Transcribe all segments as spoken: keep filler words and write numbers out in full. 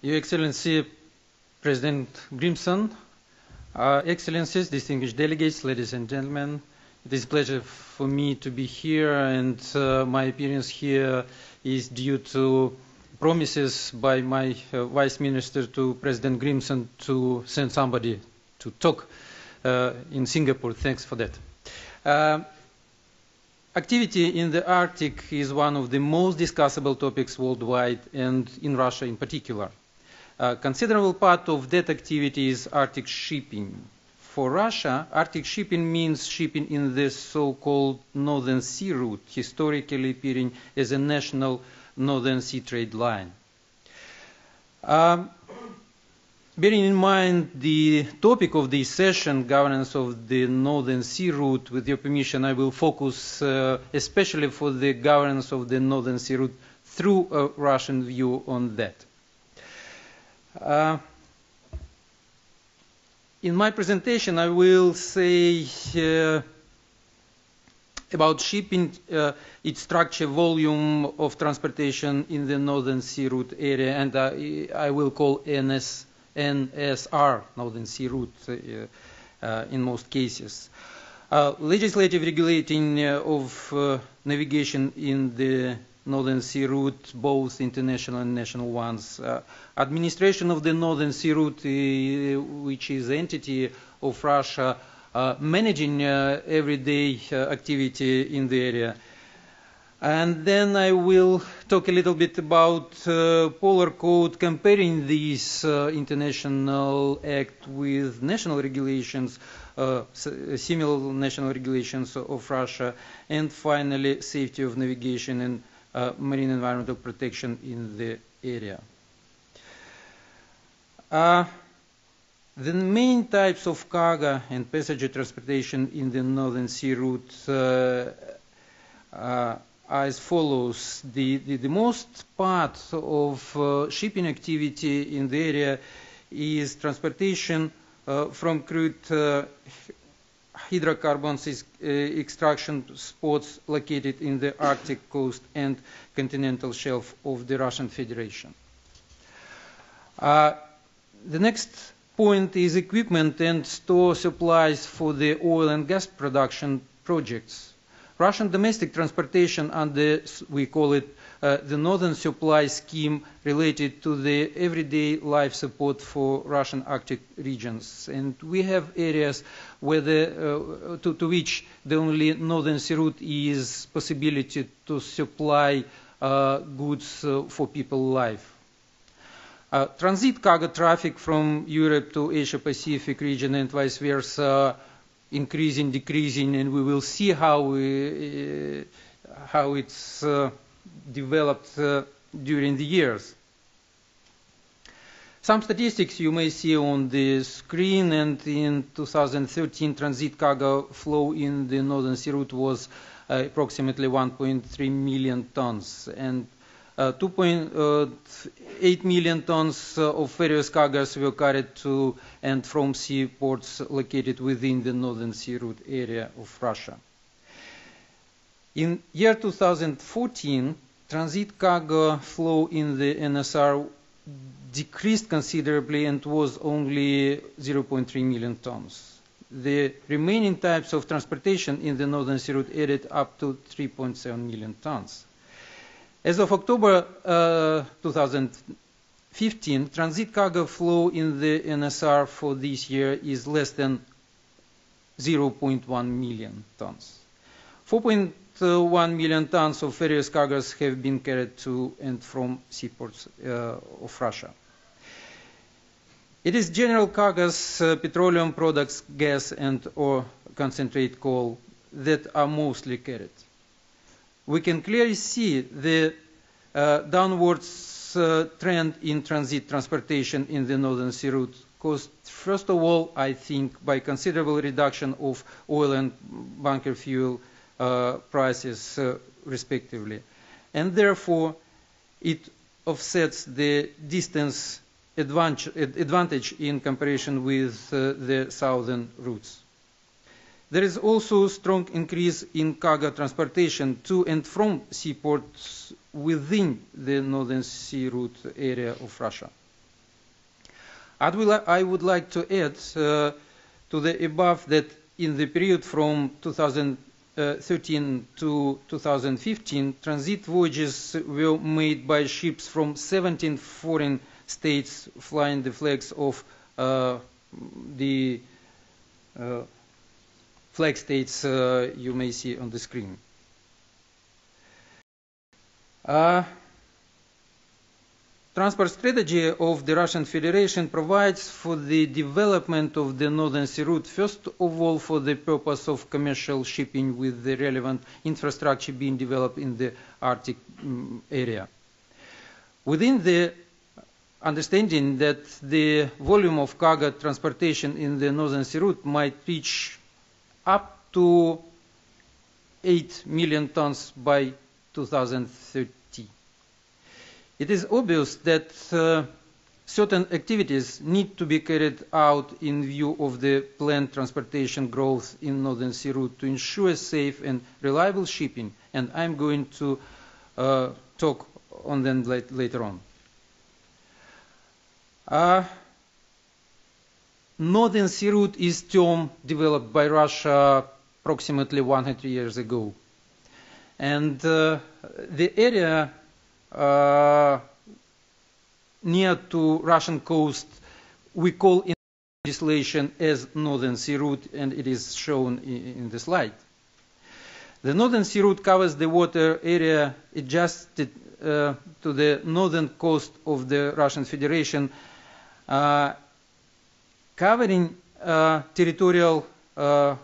Your Excellency, President Grimson, uh, Excellencies, distinguished delegates, ladies and gentlemen, it is a pleasure for me to be here, and uh, my appearance here is due to promises by my uh, Vice Minister to President Grimson to send somebody to talk uh, in Singapore. Thanks for that. Uh, activity in the Arctic is one of the most discussable topics worldwide and in Russia in particular. A considerable part of that activity is Arctic shipping. For Russia, Arctic shipping means shipping in the so-called Northern Sea route, historically appearing as a national Northern Sea trade line. Um, bearing in mind the topic of this session, governance of the Northern Sea route, with your permission, I will focus uh, especially for the governance of the Northern Sea route through a Russian view on that. Uh, in my presentation, I will say uh, about shipping, uh, its structure, volume of transportation in the Northern Sea route area, and uh, I will call N S R, Northern Sea route, uh, uh, in most cases. Uh, legislative regulating uh, of uh, navigation in the Northern Sea route, both international and national ones. Uh, administration of the Northern Sea route, uh, which is an entity of Russia, uh, managing uh, everyday uh, activity in the area. And then I will talk a little bit about uh, Polar Code, comparing this uh, international act with national regulations, uh, similar national regulations of Russia, and finally safety of navigation and Uh, marine environmental protection in the area. Uh, the main types of cargo and passenger transportation in the Northern Sea route uh, uh, are as follows. The, the, the most part of uh, shipping activity in the area is transportation uh, from crude uh, hydrocarbons is, uh, extraction spots located in the Arctic coast and continental shelf of the Russian Federation. Uh, the next point is equipment and store supplies for the oil and gas production projects. Russian domestic transportation under, we call it, uh, the Northern Supply Scheme, related to the everyday life support for Russian Arctic regions. And we have areas where the, uh, to, to which the only Northern Sea route is possibility to supply uh, goods uh, for people's life. Uh, transit cargo traffic from Europe to Asia Pacific region and vice versa, increasing, decreasing, and we will see how, we, uh, how it's uh, developed uh, during the years. Some statistics you may see on the screen, and in two thousand thirteen, transit cargo flow in the Northern Sea route was uh, approximately one point three million tons, and uh, two point eight million tons of various cargoes were carried to and from seaports located within the Northern Sea route area of Russia. In year two thousand fourteen, transit cargo flow in the N S R decreased considerably and was only zero point three million tons. The remaining types of transportation in the Northern Sea route added up to three point seven million tons. As of October uh, two thousand fifteen, transit cargo flow in the N S R for this year is less than zero point one million tons. four point one million tons of various cargoes have been carried to and from seaports uh, of Russia. It is general cargoes, uh, petroleum products, gas, and or concentrate coal that are mostly carried. We can clearly see the uh, downwards uh, trend in transit transportation in the Northern Sea route, caused first of all, I think, by considerable reduction of oil and bunker fuel uh, prices uh, respectively. And therefore, it offsets the distance advantage in comparison with uh, the southern routes. There is also a strong increase in cargo transportation to and from seaports within the Northern Sea route area of Russia. I would, I would like to add uh, to the above that in the period from two thousand thirteen to two thousand fifteen, transit voyages were made by ships from seventeen foreign states flying the flags of uh, the uh, flag states uh, you may see on the screen. Uh, Transport strategy of the Russian Federation provides for the development of the Northern Sea route, first of all for the purpose of commercial shipping with the relevant infrastructure being developed in the Arctic um, area. Within the understanding that the volume of cargo transportation in the Northern Sea route might reach up to eight million tons by two thousand thirty. It is obvious that uh, certain activities need to be carried out in view of the planned transportation growth in Northern Sea route to ensure safe and reliable shipping, and I'm going to uh, talk on them late, later on. Uh, Northern Sea route is term developed by Russia approximately one hundred years ago, and uh, the area Uh, near to Russian coast we call in legislation as Northern Sea route, and it is shown in, in the slide. The Northern Sea route covers the water area adjusted uh, to the northern coast of the Russian Federation, uh, covering uh, territorial uh,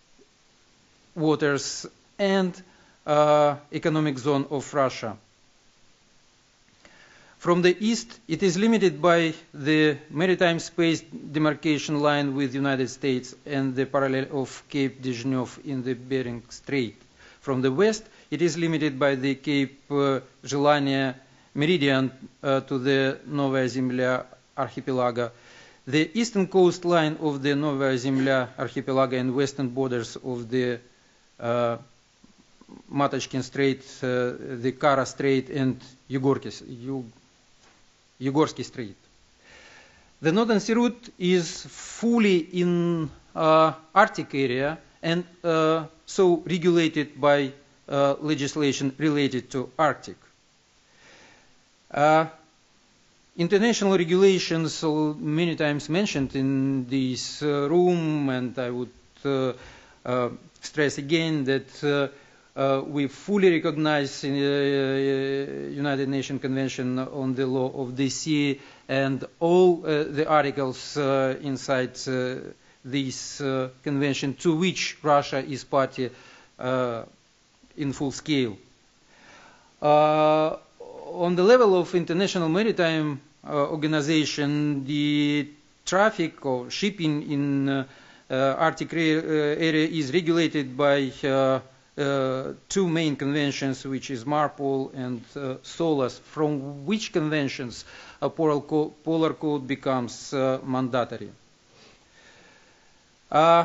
waters and uh, economic zone of Russia. From the east, it is limited by the maritime space demarcation line with the United States and the parallel of Cape Dezhnev in the Bering Strait. From the west, it is limited by the Cape uh, Jelania meridian uh, to the Novaya Zemlya archipelago. The eastern coastline of the Novaya Zemlya archipelago and western borders of the uh, Matochkin Strait, uh, the Kara Strait, and Yugorsky Yugorsky Strait. The Northern Sea route is fully in uh, Arctic area and uh, so regulated by uh, legislation related to Arctic. Uh, international regulations are many times mentioned in this uh, room, and I would uh, uh, stress again that uh, Uh, we fully recognize in the uh, United Nations Convention on the Law of the Sea and all uh, the articles uh, inside uh, this uh, convention to which Russia is party uh, in full scale. Uh, on the level of International Maritime uh, Organization, the traffic or shipping in uh, uh, Arctic area is regulated by uh, Uh, two main conventions, which is MARPOL and uh, SOLAS, from which conventions a polar, co polar code becomes uh, mandatory. Uh,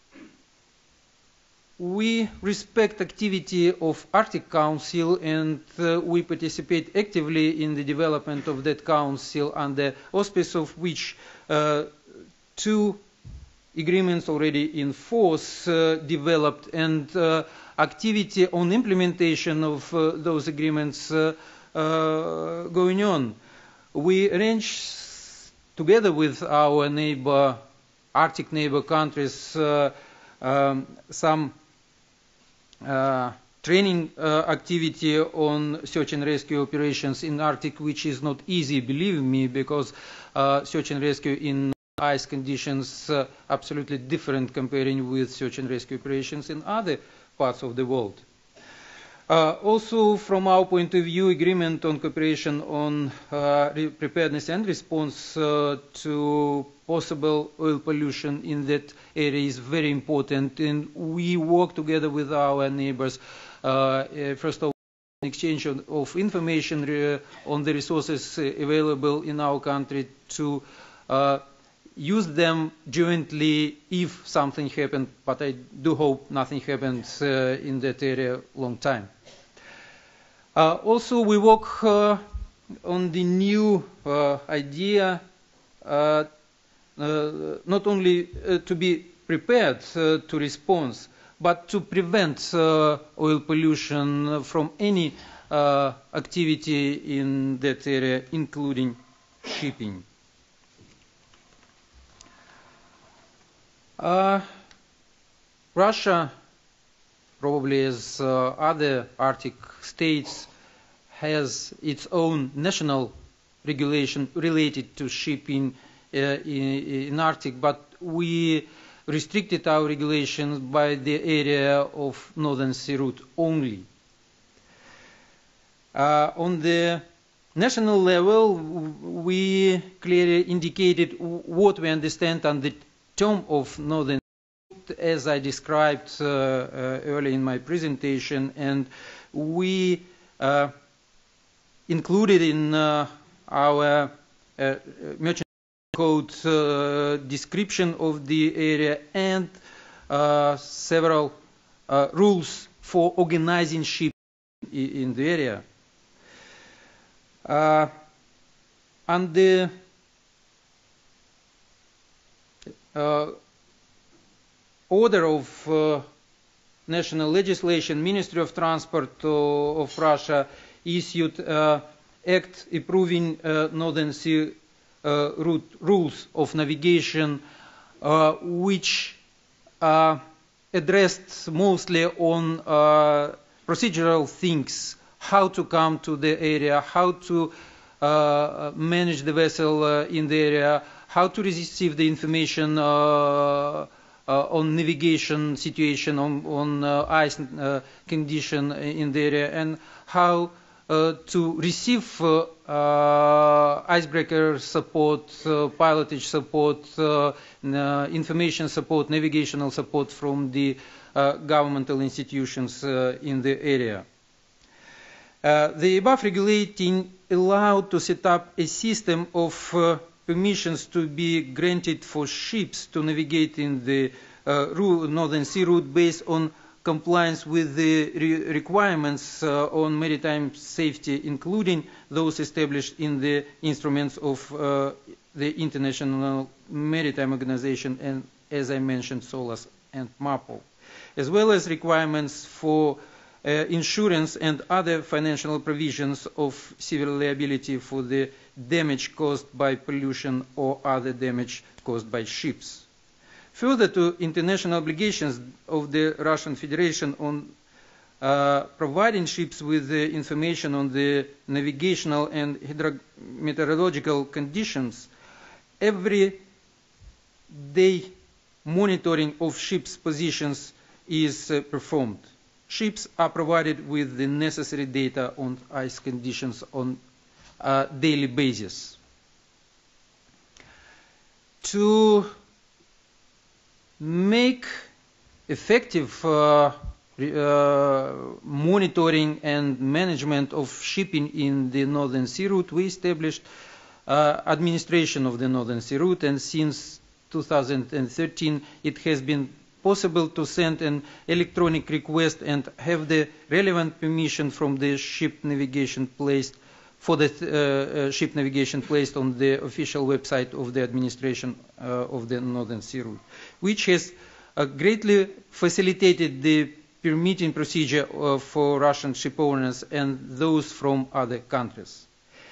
we respect activity of Arctic Council, and uh, we participate actively in the development of that council, under auspice of which uh, two agreements already in force uh, developed, and uh, activity on implementation of uh, those agreements uh, uh, going on. We arrange together with our neighbor, Arctic neighbor countries, uh, um, some uh, training uh, activity on search and rescue operations in Arctic, which is not easy, believe me, because uh, search and rescue in ice conditions uh, absolutely different comparing with search and rescue operations in other parts of the world. Uh, also, from our point of view, agreement on cooperation on uh, preparedness and response uh, to possible oil pollution in that area is very important, and we work together with our neighbors. Uh, uh, first of all, exchange of, of information uh, on the resources uh, available in our country to uh, use them jointly if something happened, but I do hope nothing happens uh, in that area long time. Uh, also, we work uh, on the new uh, idea uh, uh, not only uh, to be prepared uh, to respond, but to prevent uh, oil pollution from any uh, activity in that area, including shipping. Uh, Russia, probably as uh, other Arctic states, has its own national regulation related to shipping uh, in, in Arctic, but we restricted our regulations by the area of Northern Sea Route only. Uh, on the national level, we clearly indicated what we understand under the term of Northern Sea Route, as I described uh, uh, earlier in my presentation, and we uh, included in uh, our uh, merchant code uh, description of the area and uh, several uh, rules for organizing shipping in the area. Uh, and the uh, order of uh, national legislation, Ministry of Transport uh, of Russia issued uh, act approving uh, Northern Sea uh, route rules of navigation, uh, which uh, addressed mostly on uh, procedural things, how to come to the area, how to uh, manage the vessel uh, in the area, how to receive the information uh, uh, on navigation situation, on, on uh, ice uh, condition in the area, and how uh, to receive uh, uh, icebreaker support, uh, pilotage support, uh, uh, information support, navigational support from the uh, governmental institutions uh, in the area. Uh, the above regulating allowed to set up a system of uh, permissions to be granted for ships to navigate in the uh, route, Northern Sea Route based on compliance with the re requirements uh, on maritime safety, including those established in the instruments of uh, the International Maritime Organization and, as I mentioned, SOLAS and MAPO, as well as requirements for Uh, insurance and other financial provisions of civil liability for the damage caused by pollution or other damage caused by ships. Further to international obligations of the Russian Federation on uh, providing ships with the information on the navigational and hydrometeorological conditions, every day monitoring of ships' positions is uh, performed. Ships are provided with the necessary data on ice conditions on a daily basis. To make effective uh, uh, monitoring and management of shipping in the Northern Sea Route, we established uh, administration of the Northern Sea Route, and since two thousand thirteen it has been possible to send an electronic request and have the relevant permission from the ship navigation placed for the uh, uh, ship navigation placed on the official website of the administration uh, of the Northern Sea Route, which has uh, greatly facilitated the permitting procedure uh, for Russian ship owners and those from other countries.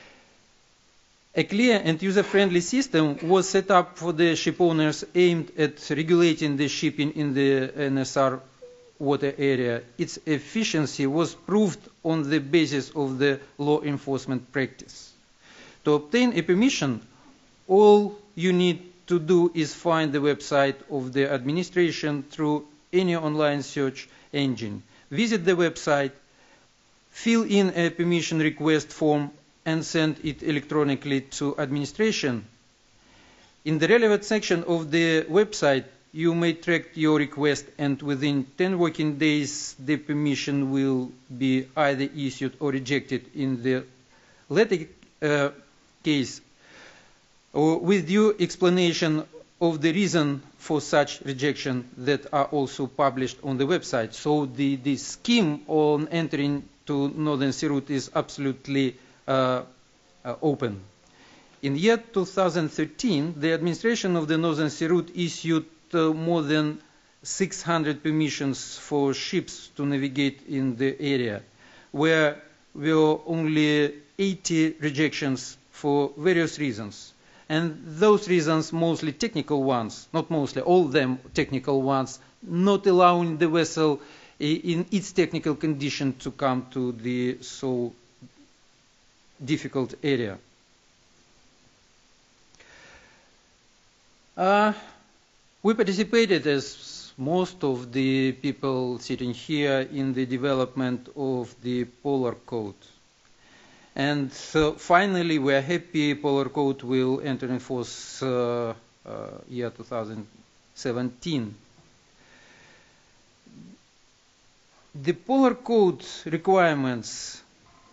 A clear and user-friendly system was set up for the ship owners aimed at regulating the shipping in the N S R water area. Its efficiency was proved on the basis of the law enforcement practice. To obtain a permission, all you need to do is find the website of the administration through any online search engine. Visit the website, fill in a permission request form, and send it electronically to administration. In the relevant section of the website, you may track your request, and within ten working days, the permission will be either issued or rejected. In the latter uh, case, or with due explanation of the reason for such rejection that are also published on the website. So the, the scheme on entering to Northern Sea Route is absolutely Uh, uh, open. in year two thousand thirteen, the administration of the Northern Sea Route issued uh, more than six hundred permissions for ships to navigate in the area, where were only eighty rejections for various reasons. And those reasons, mostly technical ones, not mostly, all of them technical ones, not allowing the vessel in its technical condition to come to the so difficult area. Uh, we participated, as most of the people sitting here, in the development of the Polar Code. And uh, finally, we are happy Polar Code will enter in force uh, uh, year two thousand seventeen. The Polar Code requirements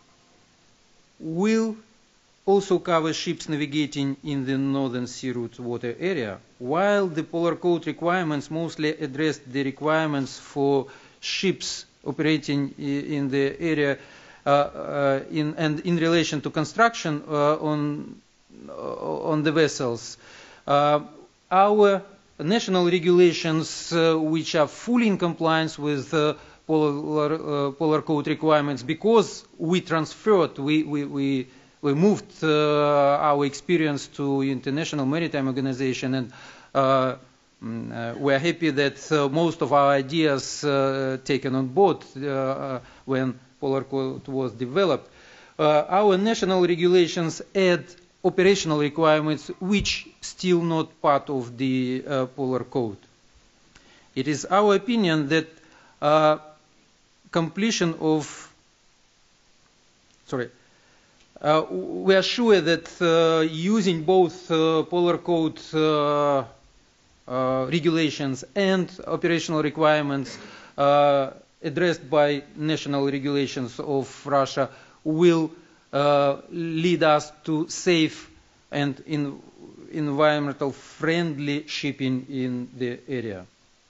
will also cover ships navigating in the Northern Sea Route water area, while the Polar Code requirements mostly address the requirements for ships operating in the area uh, uh, in, and in relation to construction uh, on, uh, on the vessels. Uh, our national regulations, uh, which are fully in compliance with uh, Polar, uh, Polar Code requirements, because we transferred, we, we, we, we moved uh, our experience to International Maritime Organization, and uh, uh, we're happy that uh, most of our ideas uh, taken on board uh, when Polar Code was developed. Uh, our national regulations add operational requirements which still not part of the uh, Polar Code. It is our opinion that uh, completion of, sorry, uh, we are sure that uh, using both uh, Polar Code uh, uh, regulations and operational requirements uh, addressed by national regulations of Russia will uh, lead us to safe and in environmental friendly shipping in the area.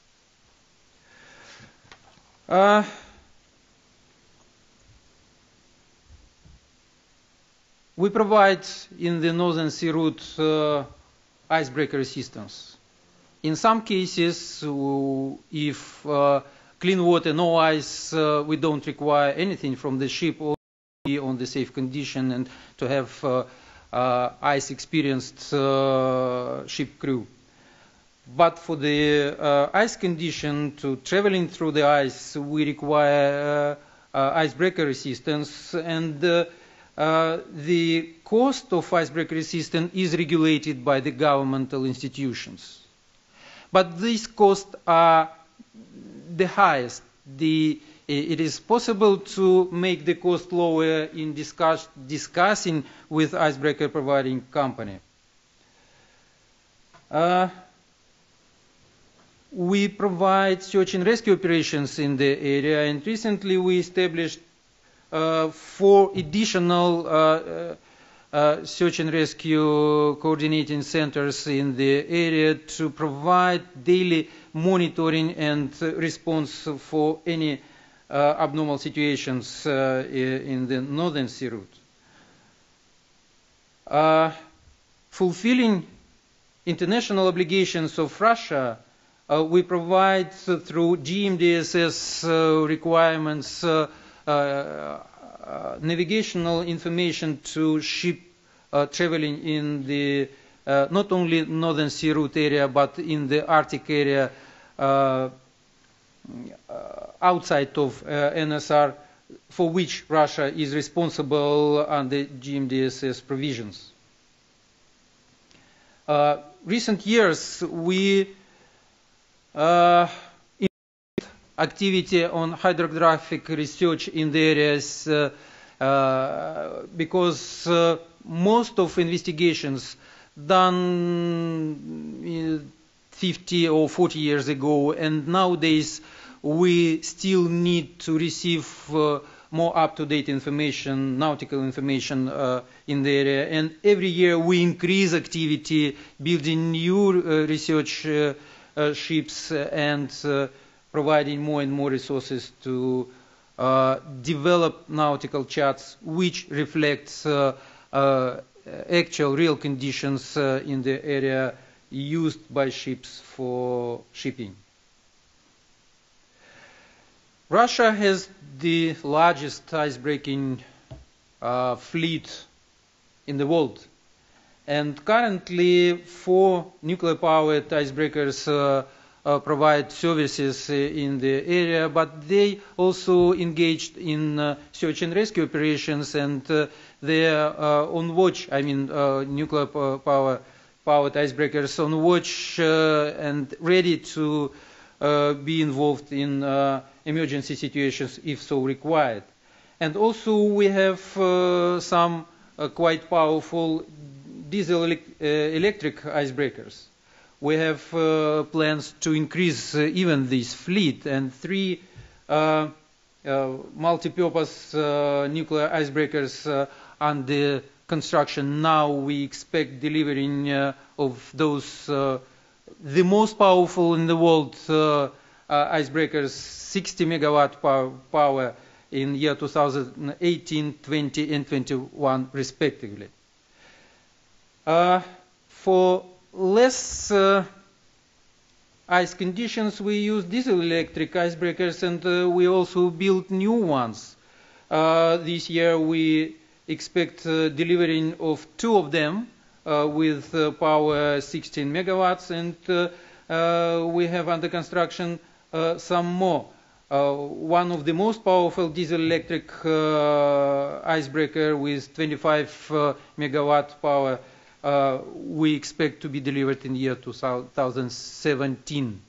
Uh, We provide in the Northern Sea Route uh, icebreaker assistance. In some cases, uh, if uh, clean water, no ice, uh, we don't require anything from the ship, only on the safe condition and to have uh, uh, ice experienced uh, ship crew. But for the uh, ice condition, to traveling through the ice, we require uh, uh, icebreaker assistance, and uh, Uh, the cost of icebreaker assistance is regulated by the governmental institutions. But these costs are the highest. The, it is possible to make the cost lower in discuss, discussing with icebreaker providing company. Uh, we provide search and rescue operations in the area, and recently we established Uh, four additional uh, uh, uh, search and rescue coordinating centers in the area to provide daily monitoring and uh, response for any uh, abnormal situations uh, in the Northern Sea Route. Uh, fulfilling international obligations of Russia, uh, we provide uh, through G M D S S uh, requirements uh, Uh, uh, navigational information to ship uh, traveling in the uh, not only Northern Sea Route area but in the Arctic area uh, uh, outside of uh, N S R, for which Russia is responsible under G M D S S provisions. Uh, recent years we uh, activity on hydrographic research in the areas uh, uh, because uh, most of investigations done fifty or forty years ago, and nowadays we still need to receive uh, more up-to-date information, nautical information uh, in the area, and every year we increase activity, building new uh, research uh, uh, ships and uh, providing more and more resources to uh, develop nautical charts which reflects uh, uh, actual real conditions uh, in the area used by ships for shipping. Russia has the largest icebreaking uh, fleet in the world. And currently, four nuclear-powered icebreakers uh, uh, provide services uh, in the area, but they also engaged in uh, search and rescue operations, and uh, they are uh, on watch, I mean, uh, nuclear-powered powered icebreakers on watch uh, and ready to uh, be involved in uh, emergency situations if so required. And also we have uh, some uh, quite powerful diesel elec uh, electric icebreakers. We have uh, plans to increase uh, even this fleet, and three uh, uh, multi-purpose uh, nuclear icebreakers uh, under construction now. We expect delivering uh, of those uh, the most powerful in the world uh, uh, icebreakers, sixty megawatt power, power in year two thousand eighteen, twenty, and twenty-one respectively. Uh, for less uh, ice conditions, we use diesel electric icebreakers, and uh, we also build new ones. Uh, this year we expect uh, delivering of two of them uh, with uh, power sixteen megawatts, and uh, uh, we have under construction uh, some more. Uh, one of the most powerful diesel electric uh, icebreaker with twenty-five uh, megawatt power uh, we expect to be delivered in year two thousand seventeen.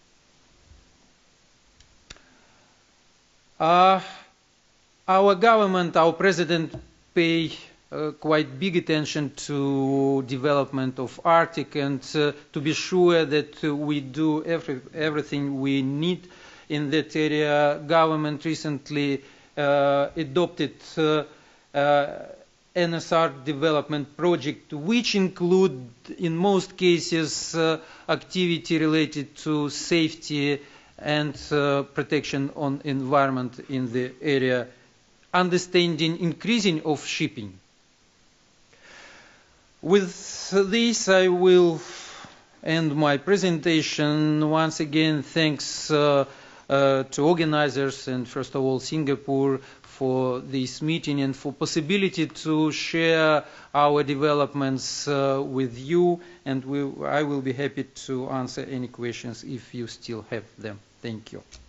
Uh, our government, our president, pay uh, quite big attention to development of Arctic, and uh, to be sure that uh, we do every, everything we need in that area. Government recently uh, adopted uh, uh, N S R development project, which include in most cases uh, activity related to safety and uh, protection on environment in the area, understanding increasing of shipping. With this, I will end my presentation. Once again, thanks uh, uh, to organizers and first of all Singapore for this meeting and for possibility to share our developments uh, with you, and we, I will be happy to answer any questions if you still have them. Thank you.